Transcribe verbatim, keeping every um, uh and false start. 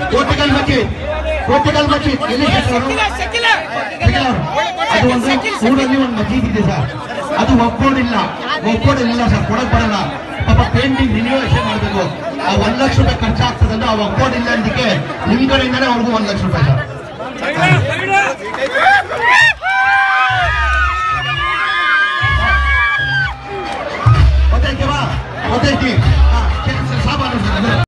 ಕೋಟೆಕಲ್ ಮಸ್ಜಿದ್ ಕೋಟೆಕಲ್ ಮಸ್ಜಿದ್ ಎಲ್ಲಿ ಅದು ಒಂದು ಊರಲ್ಲಿ ಒಂದು ಮಸ್ಜಿದ್ ಇದೆ ಸರ್, ಅದು ಒಪ್ಕೊಂಡಿಲ್ಲ ಒಪ್ಕೊಂಡಿಲ್ಲ ಸರ್, ಕೊಡಕ್ ಬರಲ್ಲ. ಪಾಪ ಪೇಂಟಿಂಗ್ ರಿನ್ಯೂವೇಷನ್ ಮಾಡಬೇಕು, ಆ ಒಂದ್ ಲಕ್ಷ ರೂಪಾಯಿ ಖರ್ಚಾಗ್ತದೆ ಅಂದ್ರೆ ಆ ಒಪ್ಕೊಂಡಿಲ್ಲ ಅದಕ್ಕೆ ನಿಮ್ ಕಡೆಯಿಂದಾನೆ ಅವ್ರಿಗೂ ಒಂದ್ ಲಕ್ಷ ರೂಪಾಯಿ ಸರ್.